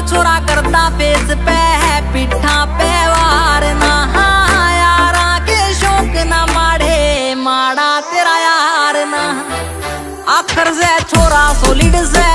छोरा करता फेस पे है पिठा पे वार ना। यारा के शौक ना माड़े माड़ा तेरा यार ना। आखर से छोरा सोलिड से